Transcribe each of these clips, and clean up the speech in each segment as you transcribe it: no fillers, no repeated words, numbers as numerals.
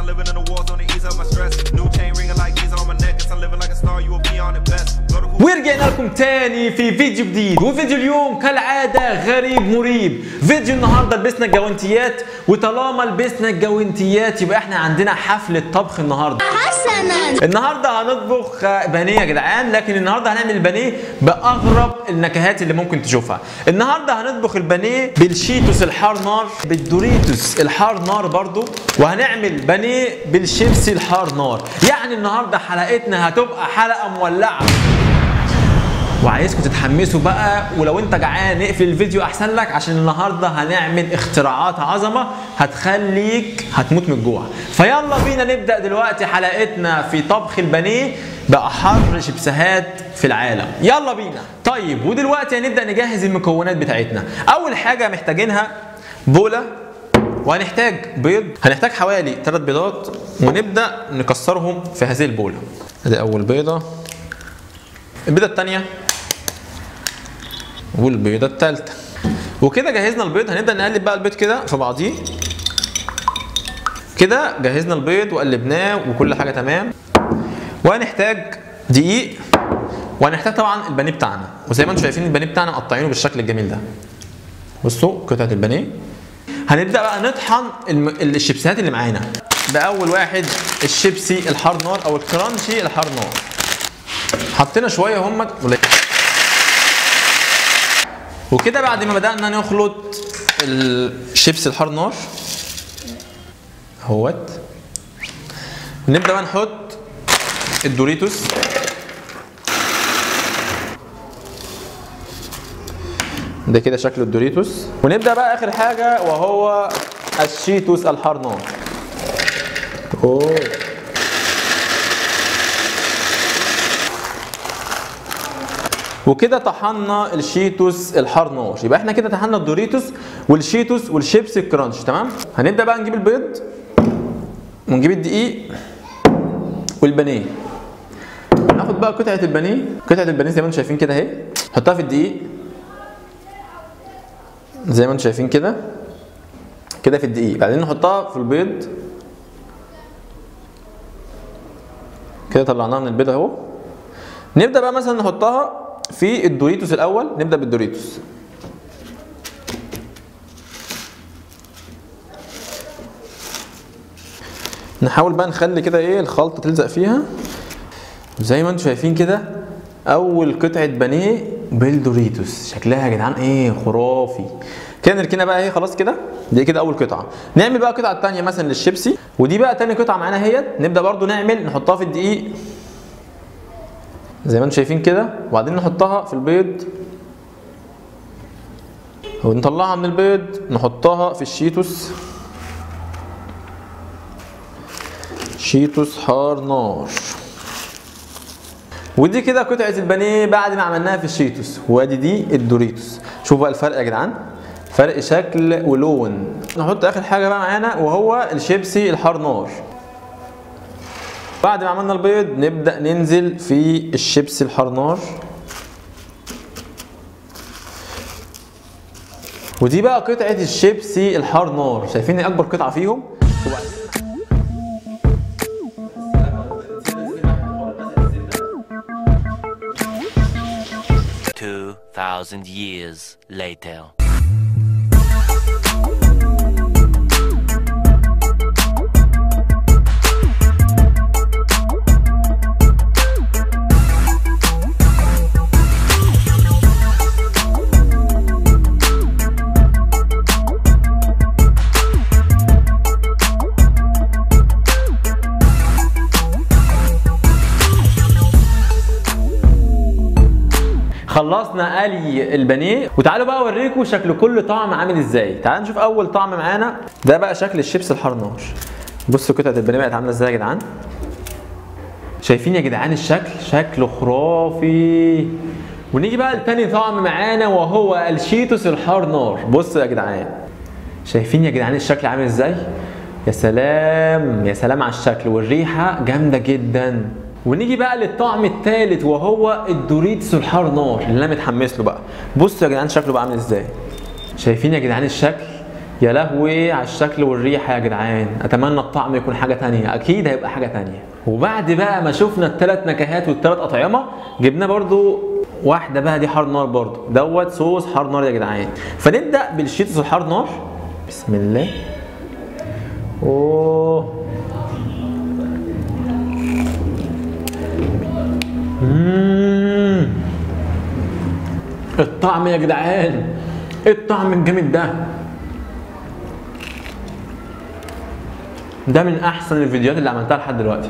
I'm living in a war zone to ease up my stress. New chain ringing like keys on my neck. I'm living like a star, you will be on it best. ورجعنا لكم تاني في فيديو جديد، وفيديو اليوم كالعادة غريب مريب. فيديو النهارده لبسنا الجوانتيات، وطالما لبسنا الجوانتيات يبقى احنا عندنا حفلة طبخ النهارده. النهارده هنطبخ بانيه يا جدعان، لكن النهارده هنعمل البانيه باغرب النكهات اللي ممكن تشوفها. النهارده هنطبخ البانيه بالشيتوس الحار نار، بالدوريتوس الحار نار برضو، وهنعمل بانيه بالشيبسي الحار نار. يعني النهارده حلقتنا هتبقى حلقة مولعة، وعايزكم تتحمسوا بقى. ولو انت جعان اقفل الفيديو احسن لك، عشان النهارده هنعمل اختراعات عظمه هتخليك هتموت من الجوع. فيلا بينا نبدا دلوقتي حلقتنا في طبخ البانيه باحر شيبسات في العالم. يلا بينا. طيب ودلوقتي هنبدا نجهز المكونات بتاعتنا. اول حاجه محتاجينها بوله، وهنحتاج بيض. هنحتاج حوالي 3 بيضات، ونبدا نكسرهم في هذه البوله. ادي اول بيضه، البيضه الثانيه، والبيضه الثالثه. وكده جهزنا البيض. هنبدا نقلب بقى البيض كده في بعضيه كده. جهزنا البيض وقلبناه وكل حاجه تمام. وهنحتاج دقيق، وهنحتاج طبعا البانيه بتاعنا. وزي ما انتم شايفين البانيه بتاعنا مقطعينه بالشكل الجميل ده. بصوا قطعه البانيه. هنبدا بقى نطحن الشيبسيات اللي معانا. باول واحد الشيبسي الحار نار او الكرانشي الحار نار. حطينا شويه هم. وكده بعد ما بدأنا نخلط الشيبسي الحار نار اهوت، نبدأ بقى نحط الدوريتوس. ده كده شكل الدوريتوس. ونبدأ بقى آخر حاجة وهو الشيتوس الحار نار. وكده طحنا الشيتوس الحار نار. يبقى احنا كده طحنا الدوريتوس والشيتوس والشيبسي الكرانش. تمام. هنبدا بقى نجيب البيض، ونجيب الدقيق والبانيه. ناخد بقى قطعه البانيه. قطعه البانيه زي ما انتم شايفين كده اهي، نحطها في الدقيق زي ما انتم شايفين كده كده في الدقيق. بعدين نحطها في البيض كده. طلعناها من البيض اهو. نبدا بقى مثلا نحطها في الدوريتوس الاول. نبدا بالدوريتوس. نحاول بقى نخلي كده ايه الخلطه تلزق فيها زي ما انتم شايفين كده. اول قطعه بانيه بالدوريتوس، شكلها يا جدعان ايه خرافي. كده نركنها بقى اهي خلاص كده. دي كده اول قطعه. نعمل بقى القطعه الثانيه مثلا للشيبسي، ودي بقى تاني قطعه معانا اهيت. نبدا برضو نحطها في الدقيق زي ما انتم شايفين كده. وبعدين نحطها في البيض، ونطلعها من البيض نحطها في الشيتوس. شيتوس حار نار. ودي كده قطعة البانيه بعد ما عملناها في الشيتوس. وادي دي الدوريتوس. شوفوا بقى الفرق يا جدعان، فرق شكل ولون. نحط اخر حاجة بقى معانا وهو الشيبسي الحار نار. بعد ما عملنا البيض نبدأ ننزل في الشيبسي الحار نار. ودي بقى قطعة الشيبسي الحار نار. شايفين اكبر قطعة فيهم. 2000 years later. خلصنا قلي البانيه، وتعالوا بقى اوريكم شكل كل طعم عامل ازاي. تعالوا نشوف اول طعم معانا. ده بقى شكل الشيبس الحار نار. بصوا قطعه البانيه بقت عامله ازاي يا جدعان. شايفين يا جدعان الشكل شكله خرافي. ونيجي بقى لتاني طعم معانا وهو الشيتوس الحار نار. بصوا يا جدعان، شايفين يا جدعان الشكل عامل ازاي. يا سلام يا سلام على الشكل، والريحه جامده جدا. ونيجي بقى للطعم الثالث وهو الدوريتوس الحار نار اللي انا متحمس له بقى. بصوا يا جدعان شكله بقى عامل ازاي. شايفين يا جدعان الشكل يا لهوي على الشكل والريحه يا جدعان، اتمنى الطعم يكون حاجه تانية، اكيد هيبقى حاجه تانية. وبعد بقى ما شفنا الثلاث نكهات والثلاث اطعمه، جبنا برضو واحده بقى دي حار نار برضو، دوت صوص حار نار يا جدعان. فنبدا بالشيتوس الحار نار. بسم الله. اوه الطعم يا جدعان، الطعم الجامد ده من احسن الفيديوهات اللي عملتها لحد دلوقتي.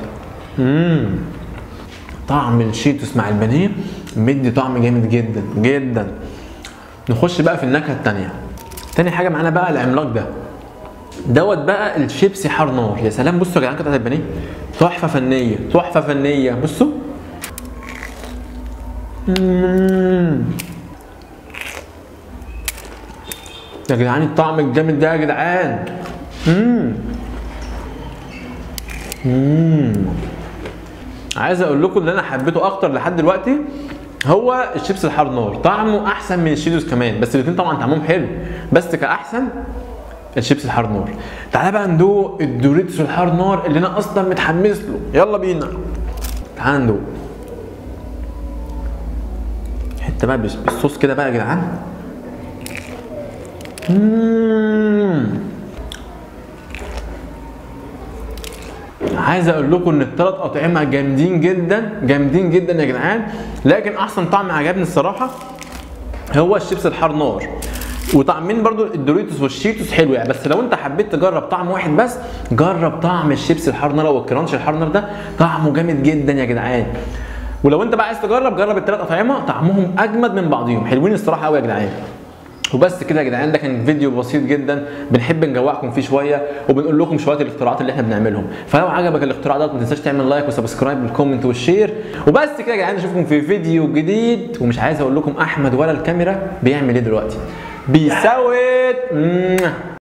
طعم الشيتوس مع البانيه مدي طعم جامد جدا جدا. نخش بقى في النكهه الثانيه. تاني حاجه معانا بقى العملاق دوت بقى الشيبسي حار نار. يا سلام، بصوا يا جدعان قطعه البانيه تحفه فنيه تحفه فنيه. بصوا يا جدعان الطعم الجامد ده يا جدعان. عايز اقول لكم اللي انا حبيته اكتر لحد دلوقتي هو الشيبس الحار نار. طعمه احسن من الشيتوس كمان، بس الاثنين طبعا طعمهم حلو، بس كاحسن الشيبس الحار نار. تعالى بقى ندوق الدوريتوس الحار نار اللي انا اصلا متحمس له. يلا بينا تعالى ندوق حته بقى بالصوص كده بقى يا جدعان. عايز اقول لكم ان الثلاث اطعمه جامدين جدا جامدين جدا يا جدعان، لكن احسن طعم عجبني الصراحه هو الشيبس الحار نار. وطعمين برضو الدوريتوس والشيتوس حلو يعني، بس لو انت حبيت تجرب طعم واحد بس جرب طعم الشيبس الحار نار او الكرانش الحار نار، ده طعمه جامد جدا يا جدعان. ولو انت بقى عايز جرب الثلاث اطعمه، طعمهم اجمد من بعضهم، حلوين الصراحه قوي يا جدعان. وبس كده يا جدعان، ده كان فيديو بسيط جدا بنحب نجوعكم فيه شويه وبنقول لكم شويه الاختراعات اللي احنا بنعملهم. فلو عجبك الاختراع ده ما تنساش تعمل لايك وسبسكرايب والكومنت والشير. وبس كده يا جدعان، نشوفكم في فيديو جديد. ومش عايز اقول لكم احمد ولا الكاميرا بيعمل ايه دلوقتي، بيسوت.